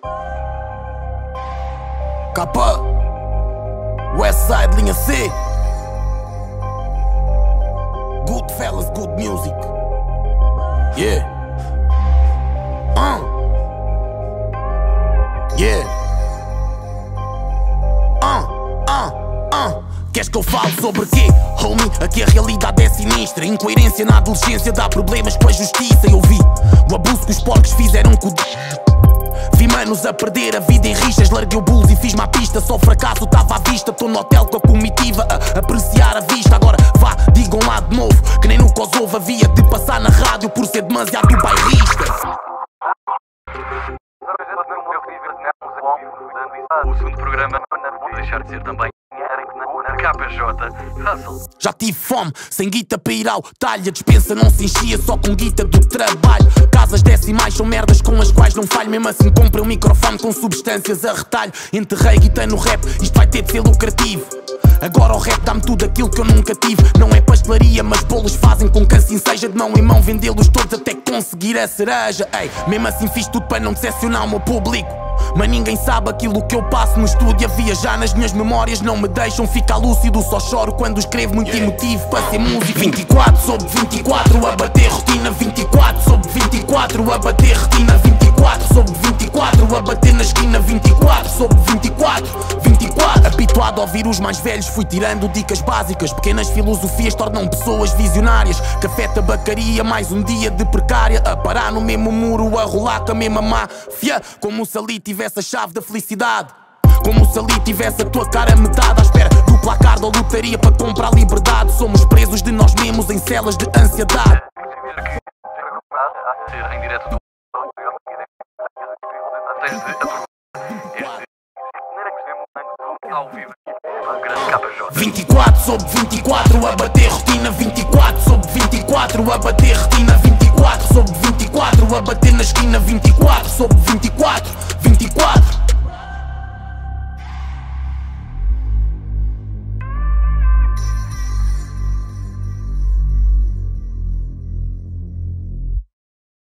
Capa Westside, linha C. Good fellas, good music. Yeah. Yeah. Queres que eu fale sobre quê? Homie, aqui a realidade é sinistra. Incoerência na adolescência dá problemas com a justiça. Eu vi o abuso que os porcos fizeram com vi manos a perder a vida em rixas. Larguei o bulls e fiz-me à pista. Só fracasso estava à vista. Tô no hotel com a comitiva a apreciar a vista. Agora vá, digam lá de novo que nem no Kosovo havia de passar na rádio por ser demasiado bairrista. O segundo programa não vou deixar de ser também na KPJ Hustle. Já tive fome, sem guita para ir ao talho. A despensa não se enchia só com guita do trabalho. Casas decimais são merdas com as quais não falho. Mesmo assim comprei um microfone com substâncias a retalho. Enterrei guita no rap, isto vai ter de ser lucrativo. Agora o rap dá-me tudo aquilo que eu nunca tive. Não é pastelaria, mas bolos fazem com que assim seja. De mão em mão vendê-los todos até conseguir a cereja. Ei, mesmo assim fiz tudo para não decepcionar o meu público. Mas ninguém sabe aquilo que eu passo no estúdio a viajar nas minhas memórias. Não me deixam ficar lúcido, só choro quando escrevo muito emotivo para ser músico. 24 sobre 24 a bater rotina. 24 sobre 24 a bater retina. 24 sobre 24 a bater na esquina. 24 sobre 24, 24. Habituado a ouvir os mais velhos, fui tirando dicas básicas. Pequenas filosofias tornam pessoas visionárias. Café, tabacaria, mais um dia de precária. A parar no mesmo muro, a rolar com a mesma máfia. Como se ali tivesse a chave da felicidade. Como se ali tivesse a tua cara metade à espera do placar da lotaria para comprar liberdade. Somos presos de nós mesmos em celas de ansiedade. Em direto do 24 sobre 24 a bater rotina. 24 sobre 24 a bater retina. 24 sobre 24 a bater na esquina. 24 sobre 24,